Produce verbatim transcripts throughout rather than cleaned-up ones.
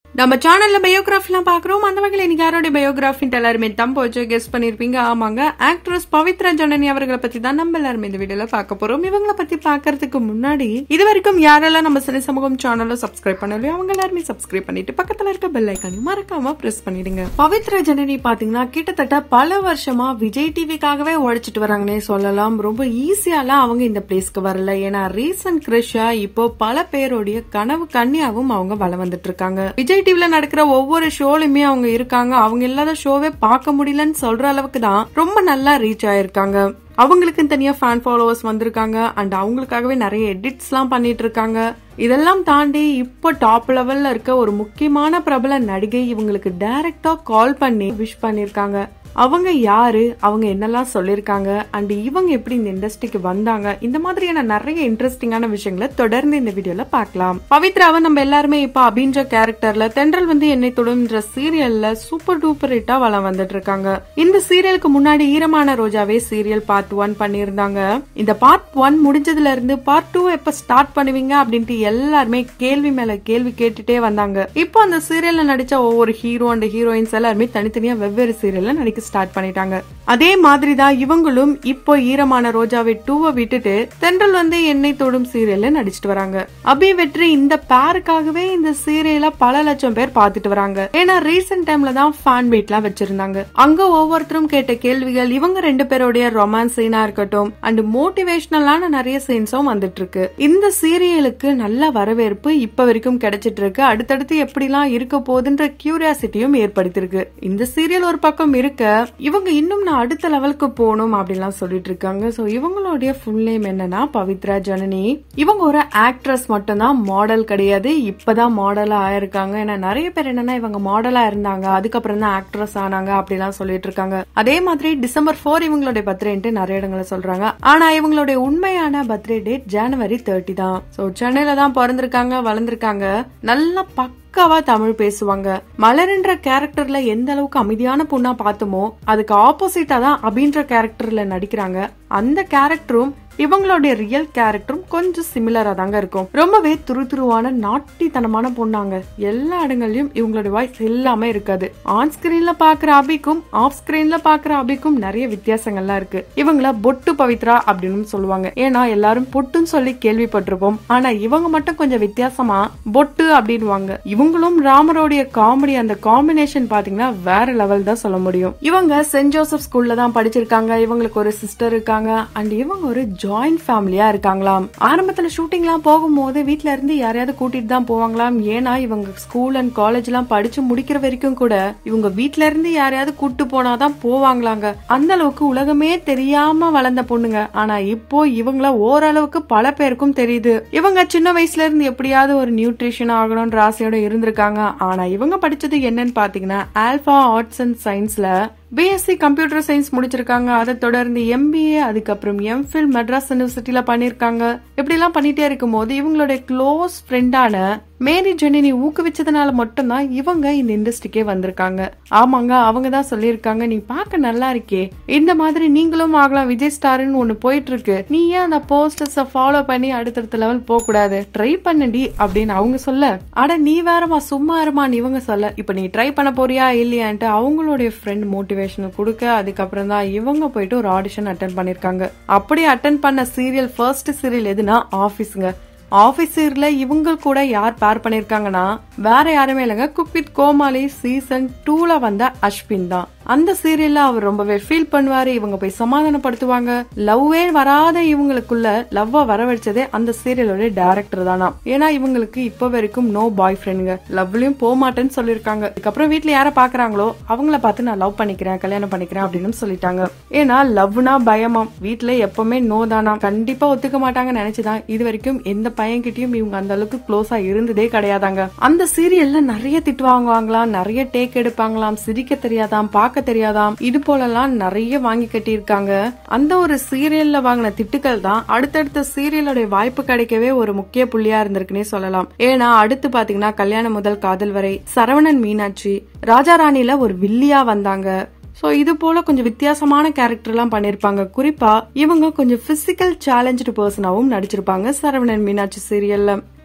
நம்ம சேனல்ல பயோகிராஃபி எல்லாம் பாக்குறோம். அந்த வகையில இன்னைக்கு யாரோட பயோகிராஃபி எல்லாருமே தம்ப வச்சு கெஸ் பண்ணிருப்பீங்க. ஆமாங்க, ஆக்ட்ரஸ் பவித்ரா ஜனனி அவர்களை பத்தி தான் நம்ம எல்லாருமே இந்த வீடியோல பாக்க போறோம். இவங்களை பத்தி பாக்குறதுக்கு முன்னாடி இது வரைக்கும் யாரெல்லாம் நம்ம சினி சமூகம் சேனல்ல சப்ஸ்கிரைப் பண்ணலையோ அவங்க எல்லாருமே சப்ஸ்கிரைப் பண்ணிட்டு பக்கத்துல இருக்க பெல் ஐக்கானையும் மறக்காம பிரஸ் பண்ணிடுங்க. பவித்ரா ஜனனி பாத்தீங்கன்னா கிட்டத்தட்ட பல வருஷமா விஜய் டிவிக்காகவே உழைச்சிட்டு வராங்கன்னே சொல்லலாம். ரொம்ப ஈஸியாலாம் அவங்க இந்த பிளேஸ்க்கு வரல. ஏன்னா ரீசன்ட் கிரஷா இப்போ பல பேருடைய கனவு கன்னியாவும் அவங்க வள வந்துட்டு இருக்காங்க. விஜய் டிவில நடக்கிற ஒவ்வொரு ஷோலுமே அவங்க இருக்காங்க. அவங்க இல்லாத ஷோவே பார்க்க முடியலன்னு சொல்ற அளவுக்கு தான் ரொம்ப நல்லா ரீச் ஆயிருக்காங்க. அவங்களுக்கு தனியா ஃபேன் ஃபாலோவர்ஸ் வந்திருக்காங்க அண்ட் அவங்களுக்காகவே நிறைய எடிட்ஸ் எல்லாம் பண்ணிட்டு இருக்காங்க. இதெல்லாம் தாண்டி இப்போ டாப் லெவல்ல இருக்க ஒரு முக்கியமான பிரபல நடிகை இவங்களுக்கு டைரக்டா கால் பண்ணி விஷ் பண்ணிருக்காங்க. அவங்க யாரு, அவங்க என்னெல்லாம் சொல்லிருக்காங்க அண்ட் இவங்க எப்படி இந்த இண்டஸ்ட்ரிக்கு வந்தாங்க, இந்த மாதிரியான நிறைய இன்ட்ரெஸ்டிங்கான விஷயங்களை தொடர்ந்து இந்த வீடியோல பாக்கலாம். பவித்ராவை நம்ம எல்லாருமே இப்ப அப்படின்ற கேரக்டர்ல தென்றல் வந்து என்னை தொடும்ன்ற சீரியல்ல சூப்பர் டூப்பர் ஹிட்டா வளம் வந்துட்டு இருக்காங்க. இந்த சீரியலுக்கு முன்னாடி ஈரமான ரோஜாவே சீரியல் பார்ட் ஒன் பண்ணிருந்தாங்க. இந்த பார்ட் ஒன் முடிஞ்சதுல இருந்து பார்ட் டூ எப்ப ஸ்டார்ட் பண்ணுவீங்க அப்படின்ட்டு எல்லாருமே கேள்வி மேல கேள்வி கேட்டுட்டே வந்தாங்க. இப்போ அந்த சீரியல்ல நடிச்ச ஒவ்வொரு ஹீரோ அண்ட் ஹீரோயின்ஸ் எல்லாருமே தனித்தனியா வெவ்வேறு சீரியல்ல நடிக்க ஸ்டார்ட் பண்ணிட்டாங்க. அதே மாதிரிதான் இவங்களும் இப்போ ஈரமான ரோஜாவை டூவை விட்டுட்டு தென்றல் வந்து என்னை தொடும் சீரியல்ல நடிச்சிட்டு வராங்க. அபி வெற்றி இந்த பேருக்காகவே இந்த சீரியல பல லட்சம் பேர் பாத்துட்டு வராங்க. ஏன்னா ரீசெண்ட் டைம்ல தான் ஃபேன் மீட் எல்லாம் வச்சிருந்தாங்க. அங்க ஒவ்வொருத்தரும் கேட்ட கேள்விகள் இவங்க ரெண்டு பேருடைய ரொமான்ஸ் சீனா இருக்கட்டும் அண்ட் மோட்டிவேஷனலான நிறைய சீன்ஸும் வந்துட்டு இருக்கு. இந்த சீரியலுக்கு நல்ல வரவேற்பு இப்ப வரைக்கும் கிடைச்சிட்டு இருக்கு. அடுத்தடுத்து எப்படிலாம் இருக்க போகுதுன்ற கியூரியாசிட்டியும் ஏற்படுத்திருக்கு. இந்த சீரியல் ஒரு பக்கம் இருக்க இவங்க இன்னும் நான் அடுத்த லெவலுக்கு போகணும் அப்படின்லாம் சொல்லிட்டு இருக்காங்க. சோ இவங்களுடைய ஃபுல் நேம் என்னன்னா பவித்ரா ஜனனி. இவங்க ஒரு ஆக்ட்ரஸ் மட்டும் தான், மாடல் கிடையாது. இப்பதான் மாடலா ஆயிருக்காங்க. ஏன்னா நிறைய பேர் என்னன்னா இவங்க மாடலா இருந்தாங்க அதுக்கப்புறம் தான் ஆக்ட்ரஸ் ஆனாங்க அப்படிலாம் சொல்லிட்டு இருக்காங்க. அதே மாதிரி டிசம்பர் போர் இவங்களுடைய பர்த்டேன்ட்டு நிறைய இடங்களை சொல்றாங்க. ஆனா இவங்களுடைய உண்மையான பர்த்டே டேட் ஜனவரி தேர்ட்டி தான். சோ சென்னையில தான் பிறந்திருக்காங்க, வளர்ந்திருக்காங்க. நல்லா பக்காவா தமிழ் பேசுவாங்க. மலர்ன்ற கேரக்டர்ல எந்த அளவுக்கு அமைதியான பொண்ணா பார்த்தோமோ அதுக்கு ஆப்போசிட்டா தான் அப்படின்ற கேரக்டர்ல நடிக்கிறாங்க. அந்த கேரக்டரும் இவங்களுடைய ரியல் கேரக்டரும் கொஞ்சம் சிமிலரா தாங்க இருக்கும். ரொம்பவே துரு துருவான நாட்டித்தனமான பொண்ணாங்க. எல்லா இடங்கள்லயும் இவங்களுடைய வாய்ஸ் எல்லாமே இருக்காது. ஆன் ஸ்கிரீன்ல பாக்குற அபிக்கும் ஆஃப் ஸ்கிரீன்ல பாக்குற அபிக்கும் நிறைய வித்தியாசங்கள்லாம் இருக்கு. இவங்கள பொட்டு பவித்ரா அப்படின்னு சொல்லுவாங்க. ஏன்னா எல்லாரும் பொட்டுன்னு சொல்லி கேள்விப்பட்டிருப்போம். ஆனா இவங்க மட்டும் கொஞ்சம் வித்தியாசமா பொட்டு அப்படின்வாங்க. இவங்களும் ராமரோடைய காமெடி, அந்த காம்பினேஷன் பாத்தீங்கன்னா வேற லெவல் தான் சொல்ல முடியும். இவங்க சென்ட் ஜோசப் ஸ்கூல்ல தான் படிச்சிருக்காங்க. இவங்களுக்கு ஒரு சிஸ்டர் இருக்காங்க அண்ட் இவங்க ஒரு ஜாயிண்ட் ஃபேமிலியா இருக்காங்களாம். ஆரம்பத்துல ஷூட்டிங் எல்லாம் போகும்போது வீட்டுல இருந்து யாரையாவது கூட்டிட்டு தான் போவாங்களாம். ஏன்னா இவங்க ஸ்கூல் அண்ட் காலேஜ் எல்லாம் படிச்சு முடிக்கிற வரைக்கும் கூட இவங்க வீட்டுல இருந்து யாரையாவது கூட்டு போனாதான் போவாங்களாங்க. அந்த அளவுக்கு உலகமே தெரியாம வளர்ந்த பொண்ணுங்க. ஆனா இப்போ இவங்கள ஓரளவுக்கு பல பேருக்கும் தெரியுது. இவங்க சின்ன வயசுல இருந்து எப்படியாவது ஒரு நியூட்ரிஷன் ஆகணும்ன்ற ஆசையோட இருந்திருக்காங்க. ஆனா இவங்க படிச்சது என்னன்னு பாத்தீங்கன்னா ஆல்பா ஆர்ட்ஸ் அண்ட் சயின்ஸ்ல பிஎஸ்சி கம்ப்யூட்டர் சயின்ஸ் முடிச்சிருக்காங்க. அதை தொடர்ந்து எம்பிஏ, அதுக்கப்புறம் எம்ஃபில் மெட்ராஸ் யூனிவர்சிட்டியில பண்ணிருக்காங்க. இப்படி எல்லாம் பண்ணிட்டே இருக்கும் போது இவங்களுடைய க்ளோஸ் ஃப்ரெண்டான மேரி ஜெனினி ஊக்குவிச்சதுனால மட்டும்தான் இவங்க இந்த இண்டஸ்ட்ரிக்கே வந்திருக்காங்க. ஆமாங்க, அவங்க தான் சொல்லிருக்காங்க, நீ பாக்க நல்லா இருக்கே, இந்த மாதிரி நீங்களும் ஆகலாம், விஜய் ஸ்டார்னு ஒண்ணு போயிட்டு இருக்கு, நீ ஏன் அந்த போஸ்டர்ஸ ஃபாலோ பண்ணி அடுத்தடுத்த லெவல் போக கூடாது, ட்ரை பண்ணடி அப்படின்னு அவங்க சொல்ல, அட நீ வேறமா சும்மா இருமான்னு இவங்க சொல்ல, இப்ப நீ ட்ரை பண்ண போறியா இல்லையான்ட்டு அவங்களுடைய ஃப்ரெண்ட் மோட்டிவேஷன் கொடுக்க அதுக்கப்புறம் தான் இவங்க போயிட்டு ஒரு ஆடிஷன் அட்டென்ட் பண்ணிருக்காங்க. அப்படி அட்டென்ட் பண்ண சீரியல் ஃபர்ஸ்ட் சீரியல் எதுனா ஆபீஸ்ங்க. ஆபீசர்ல இவங்க கூட யார் பேர் பண்ணிருக்காங்கன்னா வேற யாருமே இல்லைங்க, குக் வித் கோமாளி சீசன் டூல வந்த அஸ்வின் தான். அந்த சீரியல்ல அவர் ரொம்பவே ஃபீல் பண்ணுவாரு. இவங்க போய் சமாதானப்படுத்துவாங்க. லவ்வே வராத இவங்களுக்குள்ள லவ்வா வரவழைச்சதே அந்த சீரியலோட டைரக்டர் தானா. ஏன்னா இவங்களுக்கு இப்ப வரைக்கும் நோ பாய் ஃப்ரெண்டுங்க, லவ்லயும் போக மாட்டேன்னு சொல்லிருக்காங்க. அதுக்கப்புறம் வீட்டுல யார பாக்குறாங்களோ அவங்கள பார்த்து நான் லவ் பண்ணிக்கிறேன், கல்யாணம் பண்ணிக்கிறேன் அப்படின்னு சொல்லிட்டாங்க. ஏன்னா லவ்னா பயமாம், வீட்டுல எப்பவுமே நோ தானா, கண்டிப்பா ஒத்துக்க மாட்டாங்கன்னு நினைச்சுதான் இது வரைக்கும் எந்த பையன்கிட்டயும் இவங்க அந்த அளவுக்கு க்ளோஸா இருந்ததே கிடையாதாங்க. அந்த சீரியல்ல நிறைய திட்டு வாங்குவாங்களாம், நிறைய டேக் எடுப்பாங்களாம், சிரிக்க தெரியாதாம், பாக்க தெரியாதாம், இது போலலாம் நிறைய வாங்கி கட்டி இருக்காங்க. அந்த ஒரு சீரியல்ல வாங்கின திட்டுக்கள் தான் அடுத்தடுத்த சீரியலோட வாய்ப்பு கிடைக்கவே ஒரு முக்கிய புள்ளியா இருந்திருக்குன்னே சொல்லலாம். ஏன்னா அடுத்து பாத்தீங்கன்னா கல்யாணம் முதல் காதல் வரை, சரவணன் மீனாட்சி, ராஜா ராணில ஒரு வில்லியா வந்தாங்க. சோ இது போல கொஞ்சம் வித்தியாசமான கேரக்டர் எல்லாம் பண்ணிருப்பாங்க. குறிப்பா இவங்க கொஞ்சம் பிசிக்கல் சேலஞ்சு பர்சனாவும் நடிச்சிருப்பாங்க சரவணன் மீனாட்சி சீரியல்ல.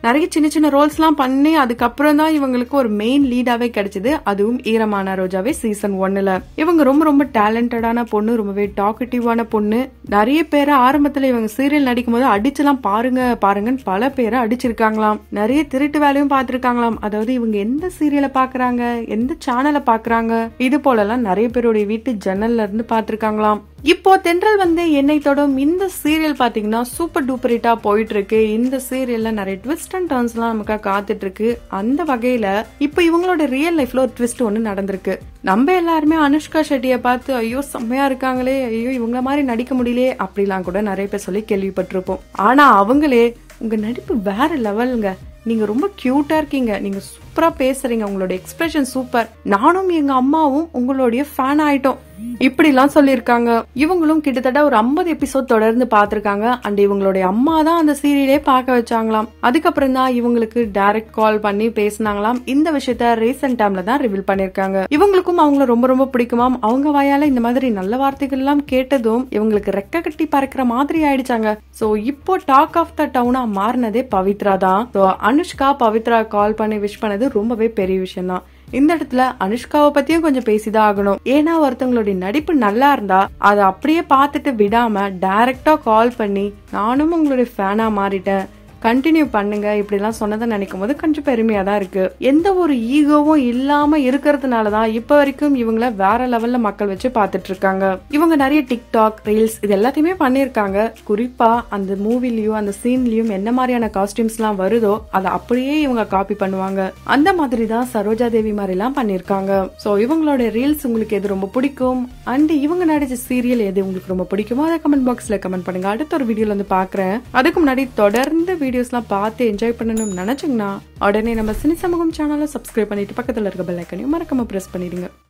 நிறைய சின்ன சின்ன ரோல்ஸ் எல்லாம் பண்ணி அதுக்கப்புறம் தான் இவங்களுக்கு ஒரு மெயின் லீடாவே கிடைச்சது, அதுவும் ஈரமான ரோஜாவே சீசன் ஒன்னுல. இவங்க ரொம்ப ரொம்ப டேலண்டடான பொண்ணு, ரொம்பவே டாக்கட்டிவான பொண்ணு. நிறைய பேரை ஆரம்பத்துல இவங்க சீரியல் நடிக்கும் போது அடிச்செல்லாம் பாருங்க பாருங்கன்னு பல பேரை அடிச்சிருக்காங்களாம். நிறைய திருட்டு வேலையும் பாத்துருக்காங்களாம். அதாவது இவங்க எந்த சீரியலை பாக்குறாங்க, எந்த சேனலை பாக்குறாங்க, இது போல எல்லாம் நிறைய பேருடைய வீட்டு ஜன்னல்ல இருந்து பாத்துருக்காங்களாம். இப்போ தென்றல் வந்து என்னை தொடும் இந்த சீரியல் பாத்தீங்கன்னா சூப்பர் டூப்பர் ஹிட்டா போயிட்டு இருக்கு. இந்த சீரியல்ல நிறைய ட்விஸ்ட் அண்ட் டர்ன்ஸ் எல்லாம் நமக்கு காத்துட்டு இருக்கு. அந்த வகையில இப்போ இவங்களோட ரியல் லைஃப்ல ஒரு ட்விஸ்ட் ஒண்ணு நடந்திருக்கு. நம்ம எல்லாருமே அனுஷ்கா ஷெட்டியை பார்த்து ஐயோ செம்மையா இருக்காங்களே, ஐயோ இவங்க மாதிரி நடிக்க முடியலையே அப்படிலாம் கூட நிறைய பேர் சொல்லி கேள்விப்பட்டிருப்போம். ஆனா அவங்களே உங்க நடிப்பு வேற லெவலுங்க, நீங்க ரொம்ப கியூட்டா இருக்கீங்க, நீங்க சூப்பரா பேசுறீங்க, உங்களோட எக்ஸ்பிரஷன் சூப்பர், நானும் எங்க அம்மாவும் உங்களுடைய ஃபேன் ஆயிட்டோம் இப்படி எல்லாம் சொல்லிருக்காங்க. இவங்களும் கிட்டத்தட்ட ஒரு ஐம்பது எபிசோட் தொடர்ந்து பாத்திருக்காங்க. அண்ட் இவங்களுடைய அம்மா தான் அந்த சீரியலே பார்க்க வச்சாங்களாம். அதுக்கப்புறம் தான் இவங்களுக்கு டைரக்ட் கால் பண்ணி பேசினாங்களாம். இந்த விஷயத்த ரீசெண்ட் டைம்ல தான் ரிவீல் பண்ணிருக்காங்க. இவங்களுக்கும் அவங்கள ரொம்ப ரொம்ப பிடிக்குமாம். அவங்க வாயால இந்த மாதிரி நல்ல வார்த்தைகள் எல்லாம் கேட்டதும் இவங்களுக்கு ரெக்க கட்டி பறக்கிற மாதிரி ஆயிடுச்சாங்க. சோ இப்போ டாக் ஆஃப் த டவுனா மாறினதே பவித்ரா தான். சோ அனுஷ்கா பவித்ரா கால் பண்ணி விஷ் பண்ணது ரொம்பவே பெரிய விஷயம் தான். இந்த இடத்துல அனுஷ்காவை பத்தியும் கொஞ்சம் பேசிதான் ஆகணும். ஏன்னா ஒருத்தவங்களுடைய நடிப்பு நல்லா இருந்தா அதை அப்படியே பார்த்துட்டு விடாம டைரக்டா கால் பண்ணி நானும் உங்களுடைய ஃபேனா மாறிட்டேன், கண்டினியூ பண்ணுங்க இப்படி எல்லாம் சொன்னதை நினைக்கும் போது கொஞ்சம் பெருமையா தான் இருக்கு. எந்த ஒரு ஈகோவும் இல்லாம இருக்கிறதுனாலதான் இப்ப வரைக்கும் இவங்கள வேற லெவல்ல மக்கள் வச்சு பாத்துட்டு இருக்காங்க. இவங்க நிறைய டிக்டாக் ரீல்ஸ் இது எல்லாத்தையுமே பண்ணிருக்காங்க. குறிப்பா அந்த மூவிலயும் அந்த சீன்லயும் என்ன மாதிரியான காஸ்டியூம்ஸ் எல்லாம் வருதோ அதை அப்படியே இவங்க காப்பி பண்ணுவாங்க. அந்த மாதிரி தான் சரோஜா தேவி மாதிரி எல்லாம் பண்ணிருக்காங்க. சோ இவங்களோட ரீல்ஸ் உங்களுக்கு எது ரொம்ப பிடிக்கும் அண்ட் இவங்க நடிச்ச சீரியல் எது உங்களுக்கு ரொம்ப பிடிக்குமோ அதை கமெண்ட் பாக்ஸ்ல கமெண்ட் பண்ணுங்க. அடுத்த ஒரு வீடியோல வந்து பாக்குறேன். அதுக்கு முன்னாடி தொடர்ந்து வீடியோஸ்லாம் பார்த்து என்ஜாய் பண்ணணும்னு நினைச்சீங்கன்னா உடனே நம்ம சினி சமூகம் சேனலை சப்ஸ்கிரைப் பண்ணிட்டு பக்கத்துல இருக்க பெல் ஐக்கனையும் மறக்காம பிரஸ் பண்ணிடுங்க.